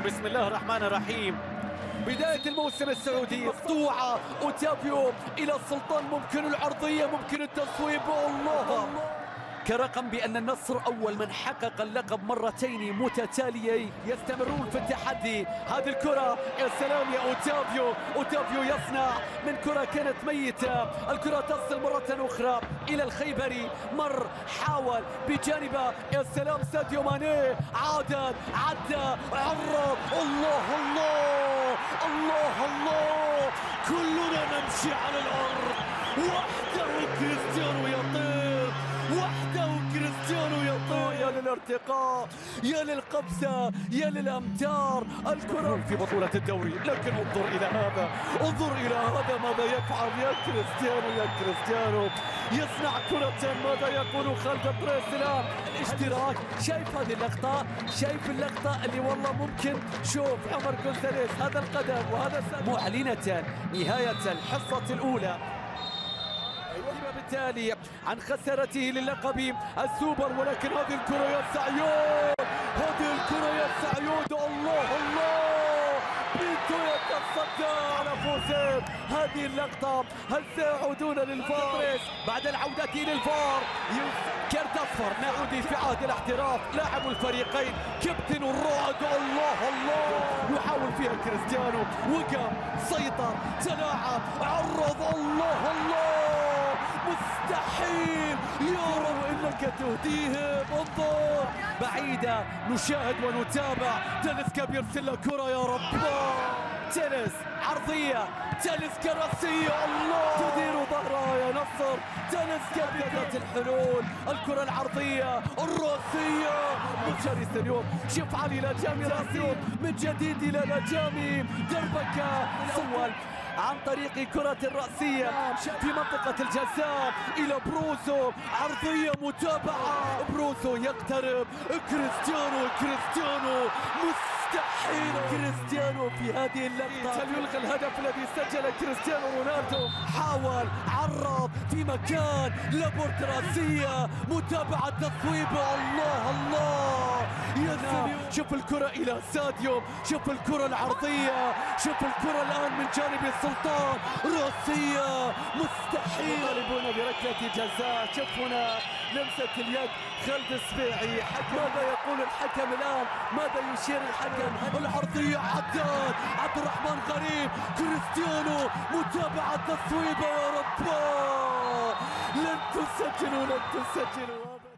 بسم الله الرحمن الرحيم. بداية الموسم السعودي، مقطوعة أوتافيو إلى السلطان، ممكن العرضية، ممكن التصويب. الله كرقم بأن النصر أول من حقق اللقب مرتين متتاليين. يستمرون في التحدي. هذه الكرة، يا سلام يا أوتافيو. أوتافيو يصنع من كرة كانت ميتة، الكرة تصل مرة أخرى إلى الخيبري. مر، حاول بجانبه، يا سلام ساديو ماني، عادت، عدى، عرض. الله الله الله الله، كلنا نمشي على الأرض، وحده كريستيانو يطير، وحده كريستيانو يطير. يا للارتقاء، يا للقفزة، يا للأمتار. الكرة في بطولة الدوري، لكن انظر إلى هذا، انظر إلى هذا ماذا يفعل يا كريستيانو. يا كريستيانو يصنع كرة، ماذا يقول خالد الطريس الآن؟ الاشتراك. شايف هذه اللقطة؟ شايف اللقطة اللي والله ممكن، شوف عمر جونزاليس، هذا القدم وهذا معلنة نهاية الحصة الأولى، بالتالي عن خسارته للقب السوبر. ولكن هذه الكرة يا سعيود، هذه الكرة يا سعيود، الله الله، بيتو يتصدى على فوزير. هذه اللقطة، هل سيعودون للفار بعد العودة للفار؟ كرت أصفر، نعود في عهد الاحتراف. لاعب الفريقين، كابتن الرعد. الله الله، يحاول فيها كريستيانو، وقف، سيطر، تلاعب، عرض. الله الله، مستحيل، يا رب انك تهديهم. انظر، بعيدة، نشاهد ونتابع. تاليسكا بيرسل له كرة، يا رب. تنس عرضية، تاليسكا رأسية. الله، تدير ظهرها يا نصر. تاليسكا بدأت الحلول، الكرة العرضية الرأسية شرسة اليوم. شوف علي لاجامي رأسي من جديد إلى لاجامي، دربكة سول عن طريق كرة الرأسية في منطقة الجزاء إلى بروسو، عرضية متابعة، بروسو يقترب، كريستيانو مستحيل كريستيانو في هذه اللقطة. هل يلغي الهدف الذي سجل كريستيانو رونالدو؟ حاول، عرض في مكان، لابورت رأسية، متابعة، تصويبه. الله الله، يا شوف الكرة إلى ساديو، شوف الكرة العرضية، شوف الكرة الآن من جانب السلطان، رأسية، مستحيل. يطالبون بركلة جزاء. شوف هنا لمسة اليد، خالد السبيعي. ماذا يقول الحكم الآن؟ ماذا يشير الحكم؟ العرضية عدت، عبد الرحمن غريب، كريستيانو، متابعة، تصويبه. يا رب، لن تسجلوا، لن تسجلوا.